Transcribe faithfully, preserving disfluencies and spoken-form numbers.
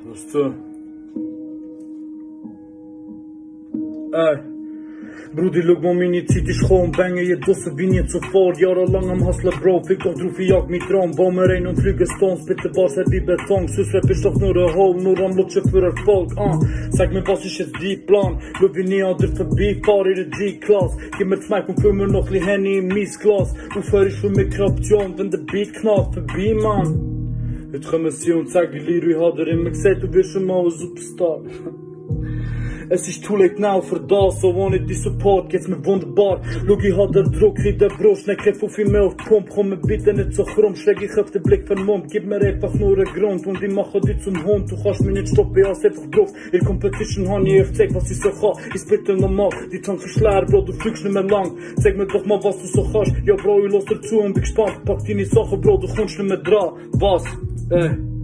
Weißt du? Ey. Brudi, schau mal, meine Zeit ist gekommen, bange je draussen wie nie zuvor. Jahrelang am Hustler, Bro, fick doch drauf, ich jag mit Traum. Bau mir rein und fliege Stones, bitte Bars wie Beton. Sus Rap ist doch nur ein Hole, nur am Lutschen für Erfolg, ah. Sag mir, was ist jetzt dein Plan? Schau, wie nie an dir vorbei, fahr in der G-Class. Gib mir Smack und kümmere noch ein Henny in mein Glas. Aufhör ich für mich Option, wenn der Beat knallt, vorbei, Mann. Jetzt kommen sie und sagen, Leroy hat er immer gesagt, du wirst schon mal ein Superstar. Es ist too late now für das, so ohne die Support geht's mir wunderbar. Schau, ich hab den Druck in der Brust, ne Kämpf viel mehr auf Pump. Komm mir bitte nicht so krumm, schläg ich auf den Blick vermummt. Gib mir einfach nur einen Grund und ich mache dich zum Hund. Du kannst mich nicht stoppen, ich hab's einfach drauf. In Competition hab ich gezeigt, was ich so kann. Ich spitte normal, die Tank verschleiern, Bro, du fliegst nicht mehr lang. Sag mir doch mal, was du so kannst. Ja, Bro, ich lass dir zu und bin gespannt. Pack deine Sachen, Bro, du kommst nicht mehr dran. Was? Ey.